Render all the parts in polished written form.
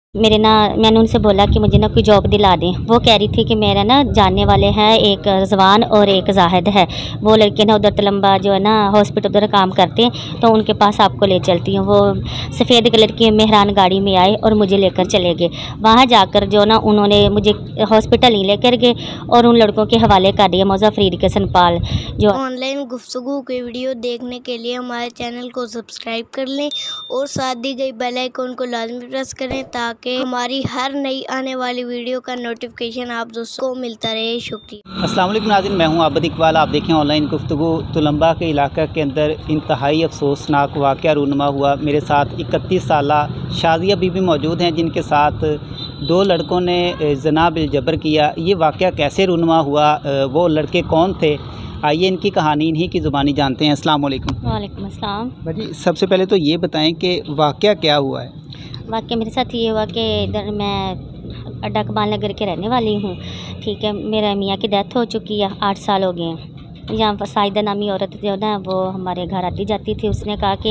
मैंने उनसे बोला कि मुझे ना कोई जॉब दिला दें। वो कह रही थी कि मेरा ना जानने वाले हैं, एक रज़वान और एक जाहिद है। वो लड़के ना उधर तलम्बा जो है ना हॉस्पिटल उधर काम करते हैं, तो उनके पास आपको ले चलती हूँ। वो सफ़ेद कलर की मेहरान गाड़ी में आए और मुझे लेकर चले गए। वहाँ जाकर जो ना उन्होंने मुझे हॉस्पिटल ही लेकर गए और उन लड़कों के हवाले कर दिया मौजा फरीद के सनपाल। जो ऑनलाइन गुफ्तगू के वीडियो देखने के लिए हमारे चैनल को सब्सक्राइब कर लें और साथ दी गई बेल आइकन को लाजमी प्रेस करें ताकि हमारी हर नई आने वाली वीडियो का नोटिफिकेशन आप दोस्तों को मिलता रहे। शुक्रिया। अस्सलाम वालेकुम नाज़रीन, मैं हूं आबिद इकबाल। आप देखें ऑनलाइन गुफ्तगू। तलम्बा के इलाके के अंदर इंतहाई अफसोसनाक वाक़या रूनुमा हुआ। मेरे साथ 31 साला शाज़िया बीबी मौजूद हैं, जिनके साथ 2 लड़कों ने ज़ना बिल जबर किया। ये वाक़या कैसे रूनुमा हुआ, वो लड़के कौन थे, आइए इनकी कहानी इन्हीं की ज़ुबानी जानते हैं। अस्सलाम वालेकुम। वालेकुम अस्सलाम। भाजी, सबसे पहले तो ये बताएं कि वाक़या क्या हुआ है। वाक़या मेरे साथ ये हुआ कि इधर मैं अड्डा कमाल नगर के रहने वाली हूँ। ठीक है, मेरा मियाँ की डेथ हो चुकी है, 8 साल हो गए हैं। यहाँ पर साइदा नामी औरत जो ना वो हमारे घर आती जाती थी। उसने कहा कि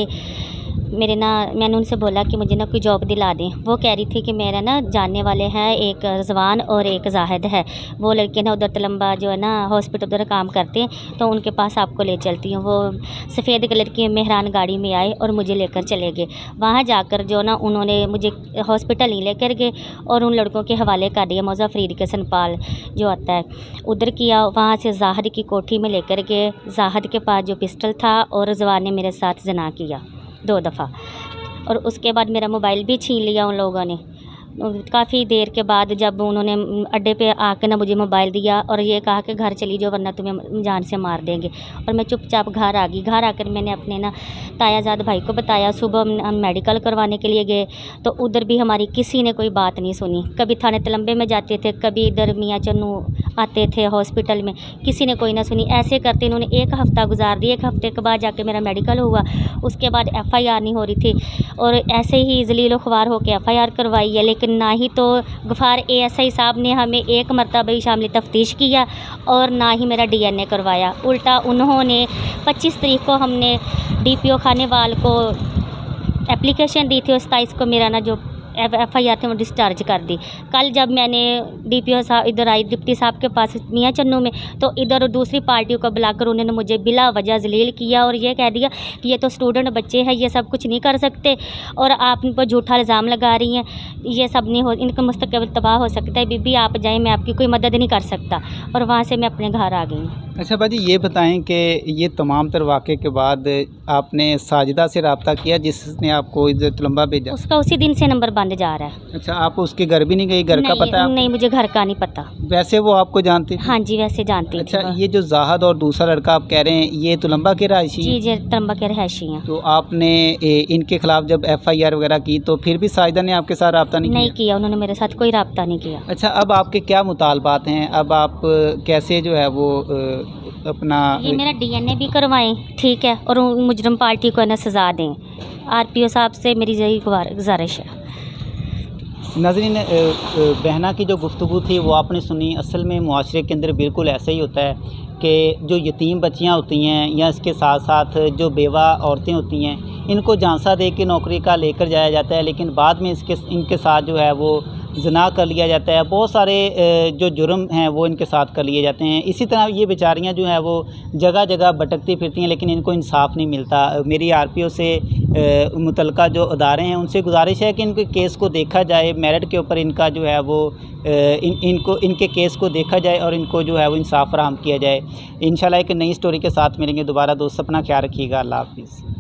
मैंने उनसे बोला कि मुझे ना कोई जॉब दिला दें। वो कह रही थी कि मेरा ना जानने वाले हैं, एक रज़वान और एक जाहिद है। वो लड़के ना उधर तलम्बा जो है ना हॉस्पिटल उधर काम करते हैं, तो उनके पास आपको ले चलती हूँ। वो सफ़ेद कलर की मेहरान गाड़ी में आए और मुझे लेकर चले गए। वहाँ जाकर जो ना उन्होंने मुझे हॉस्पिटल ही लेकर गए और उन लड़कों के हवाले कर दिया मौजा फरीद के सनपाल जो आता है उधर किया। वहाँ से जाहिद की कोठी में लेकर गए। जाहिद के पास जो पिस्टल था और रज़वान ने मेरे साथ जना किया 2 दफ़ा, और उसके बाद मेरा मोबाइल भी छीन लिया उन लोगों ने। काफ़ी देर के बाद जब उन्होंने अड्डे पे आकर ना मुझे मोबाइल दिया और ये कहा कि घर चली जाओ वरना तुम्हें जान से मार देंगे, और मैं चुपचाप घर आ गई। घर आकर मैंने अपने ना तायाजाद भाई को बताया। सुबह हम मेडिकल करवाने के लिए गए, तो उधर भी हमारी किसी ने कोई बात नहीं सुनी। कभी थाने तलम्बे में जाते थे, कभी इधर मियाँ चन्नू आते थे हॉस्पिटल में, किसी ने कोई ना सुनी। ऐसे करते इन्होंने 1 हफ़्ता गुजार दिया। 1 हफ़्ते के बाद जाके मेरा मेडिकल हुआ। उसके बाद FIR नहीं हो रही थी, और ऐसे ही जलीलो ख्वार होकर FIR करवाई है। लेकिन ना ही तो गफ़ार ASI साहब ने हमें 1 मरतबा ही शामिल तफ्तीश किया और ना ही मेरा DNA करवाया। उल्टा उन्होंने 25 तारीख को हमने DPO खानेवाल को एप्लीकेशन दी थी और 27 को मेरा ना जो FIR थे वो डिस्चार्ज कर दी। कल जब मैंने DPO साहब इधर आई डिप्टी साहब के पास मियाँ चन्नू में, तो इधर दूसरी पार्टियों को बुलाकर उन्होंने मुझे बिला वजह जलील किया और ये कह दिया कि ये तो स्टूडेंट बच्चे हैं, ये सब कुछ नहीं कर सकते और आप इन पर झूठा इल्ज़ाम लगा रही हैं। ये सब नहीं हो, इनका मुस्तकबिल तबाह हो सकता है। बीबी आप जाएँ, मैं आपकी कोई मदद नहीं कर सकता। और वहाँ से मैं अपने घर आ गई। अच्छा बाजी, ये बताएं कि ये तमाम तर वाक़े के बाद आपने साजिदा से रब्ता किया जिसने आपको इधर तलम्बा भेजा? उसका उसी दिन से नंबर बंद जा रहा है। अच्छा, आप उसके घर भी नहीं गई? घर का पता है? नहीं, मुझे घर का नहीं पता। वैसे वो आपको जानते थे? हाँ जी, वैसे जानती थी। अच्छा, ये जो जाहिद और दूसरा लड़का आप कह रहे हैं, ये तलम्बा के रहायशी? जी जी, तलम्बा के रहायशी हैं। तो आपने इनके खिलाफ जब FIR वगैरह की तो फिर भी साजिदा ने आपके साथ रब्ता नहीं किया? उन्होंने मेरे साथ कोई रब्ता नहीं किया। अच्छा, अब आपके क्या मुतालबात हैं? अब आप कैसे जो है वो अपना ये मेरा DNA भी करवाएं, ठीक है, और मुजरम पार्टी को ना सज़ा दें। RPO साहब से मेरी यही गुजारिश है। नाज़रीन, बहना की जो गुफ्तगू थी वो आपने सुनी। असल में मुआशरे के अंदर बिल्कुल ऐसा ही होता है कि जो यतीम बच्चियां होती हैं या इसके साथ साथ जो बेवा औरतें होती हैं, इनको झांसा दे के नौकरी का लेकर जाया जाता है, लेकिन बाद में इनके साथ जो है वो ज़ना कर लिया जाता है। बहुत सारे जो जुर्म हैं वो इनके साथ कर लिए जाते हैं। इसी तरह ये बेचारियां जो हैं वो जगह जगह भटकती फिरती हैं, लेकिन इनको इंसाफ नहीं मिलता। मेरी RPO से मुतलका जो अदारे हैं उनसे गुजारिश है कि इनके केस को देखा जाए, मेरिट के ऊपर इनका जो है वो इनके केस को देखा जाए और इनको जो है वो इंसाफ फराहम किया जाए। इंशाल्लाह एक नई स्टोरी के साथ मिलेंगे दोबारा। दोस्त अपना ख्याल रखिएगा। अल्लाह हाफ़िज़।